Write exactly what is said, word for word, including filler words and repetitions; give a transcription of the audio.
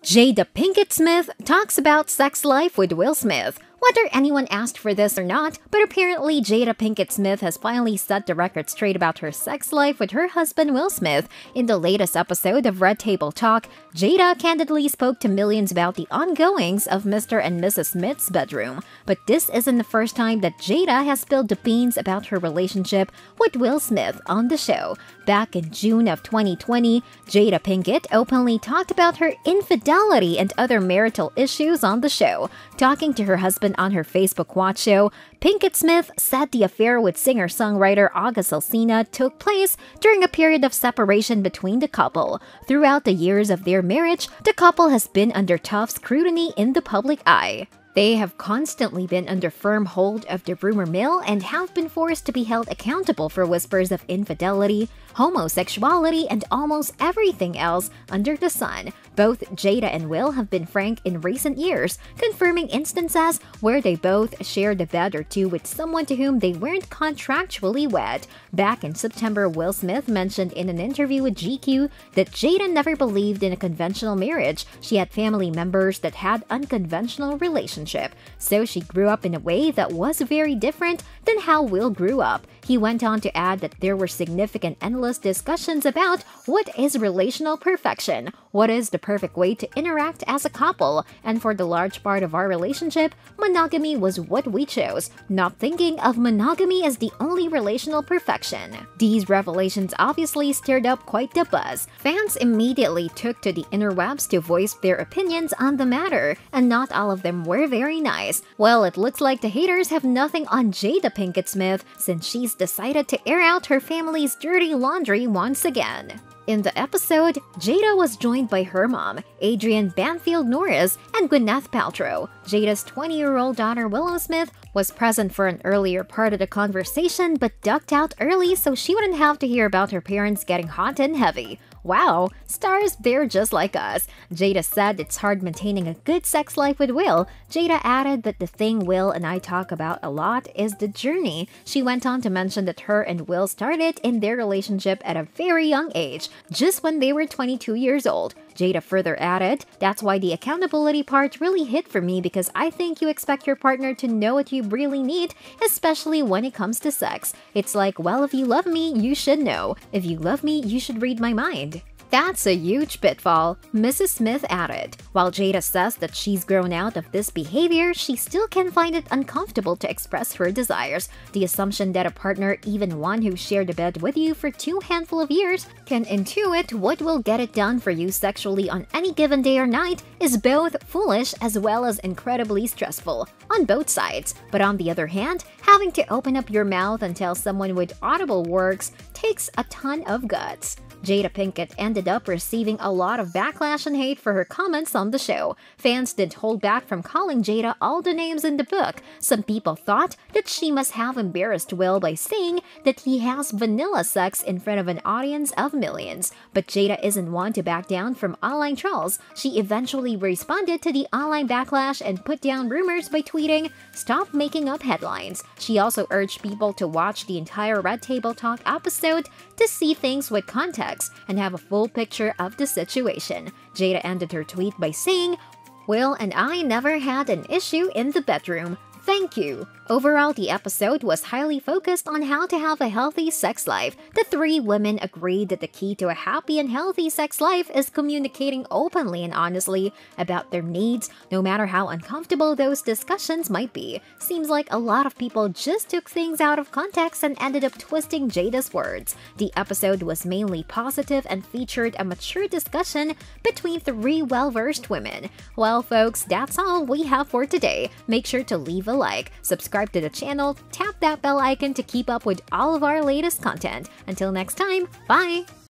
Jada Pinkett Smith talks about sex life with Will Smith. Whether anyone asked for this or not, but apparently Jada Pinkett Smith has finally set the record straight about her sex life with her husband Will Smith. In the latest episode of Red Table Talk, Jada candidly spoke to millions about the ongoings of Mister and Missus Smith's bedroom. But this isn't the first time that Jada has spilled the beans about her relationship with Will Smith on the show. Back in June of twenty twenty, Jada Pinkett openly talked about her infidelity and other marital issues on the show. Talking to her husband on her Facebook Watch show, Pinkett Smith said the affair with singer-songwriter August Alsina took place during a period of separation between the couple. Throughout the years of their marriage, the couple has been under tough scrutiny in the public eye. They have constantly been under firm hold of the rumor mill and have been forced to be held accountable for whispers of infidelity, homosexuality, and almost everything else under the sun. Both Jada and Will have been frank in recent years, confirming instances where they both shared a bed or two with someone to whom they weren't contractually wed. Back in September, Will Smith mentioned in an interview with G Q that Jada never believed in a conventional marriage. She had family members that had unconventional relationships. So she grew up in a way that was very different than how Will grew up. He went on to add that there were significant endless discussions about what is relational perfection, what is the perfect way to interact as a couple, and for the large part of our relationship, monogamy was what we chose, not thinking of monogamy as the only relational perfection. These revelations obviously stirred up quite the buzz. Fans immediately took to the interwebs to voice their opinions on the matter, and not all of them were very nice. Well, it looks like the haters have nothing on Jada Pinkett Smith since she's decided to air out her family's dirty laundry once again. In the episode, Jada was joined by her mom, Adrienne Banfield Norris, and Gwyneth Paltrow. Jada's twenty-year-old daughter Willow Smith was present for an earlier part of the conversation but ducked out early so she wouldn't have to hear about her parents getting hot and heavy. Wow, stars, they're just like us. Jada said it's hard maintaining a good sex life with Will. Jada added that the thing Will and I talk about a lot is the journey. She went on to mention that her and Will started in their relationship at a very young age, just when they were twenty-two years old. Jada further added, "That's why the accountability part really hit for me because I think you expect your partner to know what you really need, especially when it comes to sex. It's like, well, if you love me, you should know. If you love me, you should read my mind." That's a huge pitfall, Missus Smith added. While Jada says that she's grown out of this behavior, she still can find it uncomfortable to express her desires. The assumption that a partner, even one who shared a bed with you for two handful of years, can intuit what will get it done for you sexually on any given day or night is both foolish as well as incredibly stressful, on both sides. But on the other hand, having to open up your mouth and tell someone with audible works takes a ton of guts. Jada Pinkett ended up receiving a lot of backlash and hate for her comments on the show. Fans didn't hold back from calling Jada all the names in the book. Some people thought that she must have embarrassed Will by saying that he has vanilla sex in front of an audience of millions. But Jada isn't one to back down from online trolls. She eventually responded to the online backlash and put down rumors by tweeting, "Stop making up headlines." She also urged people to watch the entire Red Table Talk episode to see things with context and have a full picture of the situation. Jada ended her tweet by saying, "Will and I never had an issue in the bedroom. Thank you." Overall, the episode was highly focused on how to have a healthy sex life. The three women agreed that the key to a happy and healthy sex life is communicating openly and honestly about their needs, no matter how uncomfortable those discussions might be. Seems like a lot of people just took things out of context and ended up twisting Jada's words. The episode was mainly positive and featured a mature discussion between three well-versed women. Well, folks, that's all we have for today. Make sure to leave a like, subscribe to the channel, tap that bell icon to keep up with all of our latest content. Until next time, bye!